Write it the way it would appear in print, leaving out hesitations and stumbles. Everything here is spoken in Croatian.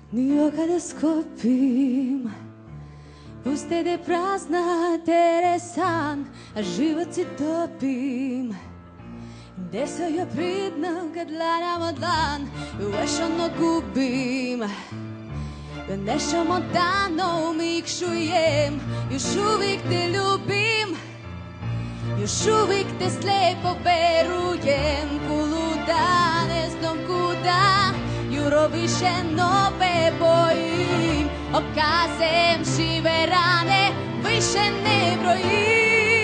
Io kada skopim puste da je prazna teresan, a život si topim. Gde se joj pridno kad dlanjamo dlan, još ono gubim. Nešom odano umikšujem, još uvijek te ljubim. Još uvijek te slepo verujem, kuluda, ne znam kuda, juro više nove bojim. Okazem žive rane, više ne brojim.